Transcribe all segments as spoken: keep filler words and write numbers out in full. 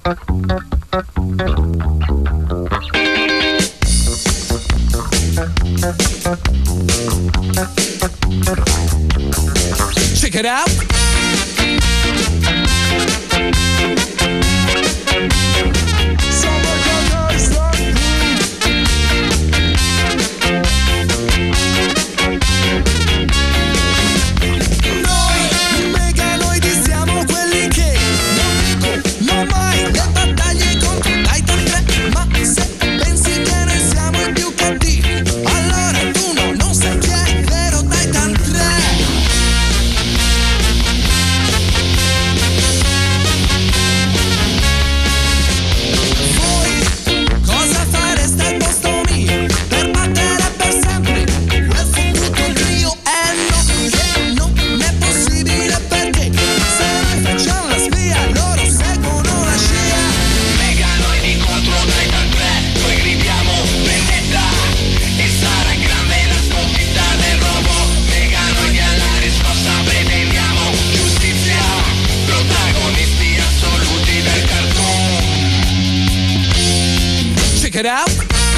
Check it out. Noi Meganoidi siamo quelli che non vincono mai le battaglie contro Titan tre, ma se pensi che noi siamo i più cattivi, allora tu no, non sai chi è il vero Titan tre. Voi cosa fareste al posto mio per battere per sempre quel fottuto trio? Eh no, che non è possibile, perché se noi facciamo la spia loro seguono la scia. Meganoidi contro Titan tre, noi gridiamo vendetta e sarà grande la sconfitta del robot. Meganoidi alla risposta pretendiamo giustizia, protagonisti assoluti del cartoon. Check it out.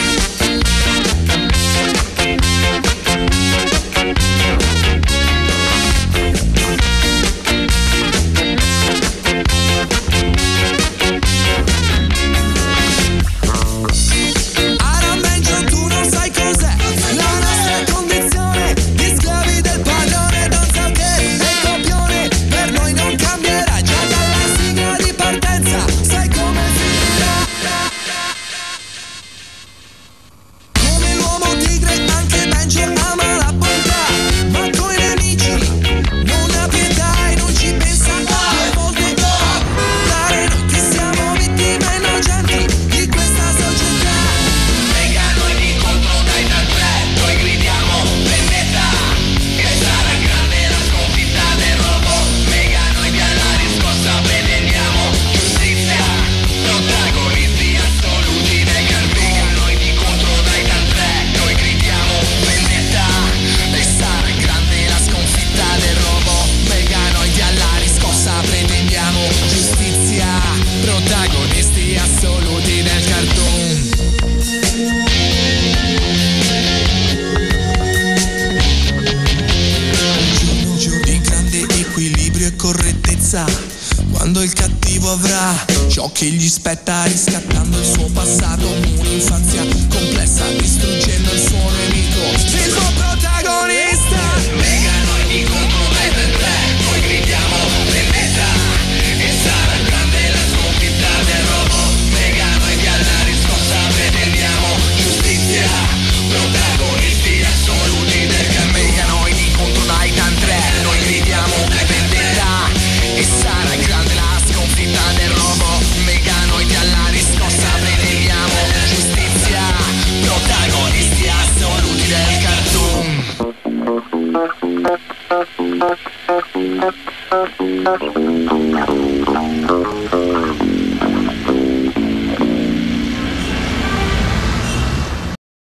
Aramengio, tu non sai cos'è la nostra condizione di schiavi del padrone. Non so che il copione per noi non cambierà, già dalla sigla di partenza sai come finirà. Come l'uomo tigre anche Benji ama la bontà, ma coi nemici non ha pietà e non ci pensa due volte dare noi che siamo vittime innocenti di questa società. Meganoidi contro Titan tre, noi gridiamo vendetta e sarà grande la sconfitta del robot. Meganoidi alla risposta pretendiamo giustizia, protagonisti assoluti del cartoon. Meganoidi contro Titan tre, noi gridiamo vendetta e sarà grande la sconfitta del robot. Meganoidi alla riscossa pretendiamo giustizia, protagonisti assoluti del cartoon. Un giorno di grande equilibrio e correttezza, quando il cattivo avrà ciò che gli spetta, riscattando il suo passato, un'infanzia complessa, distruggendo il suo nemico, il suo protagonista. Meganoidi contro Titan tre, noi gridiamo vendetta e sarà grande la sconfitta del robot. Meganoidi alla riscossa pretendiamo giustizia, protagonisti assoluti del cartoon. Meganoidi contro Titan tre, noi gridiamo vendetta e sarà grande la sconfitta del robot. Meganoidi alla riscossa pretendiamo giustizia, protagonisti assoluti del cartoon.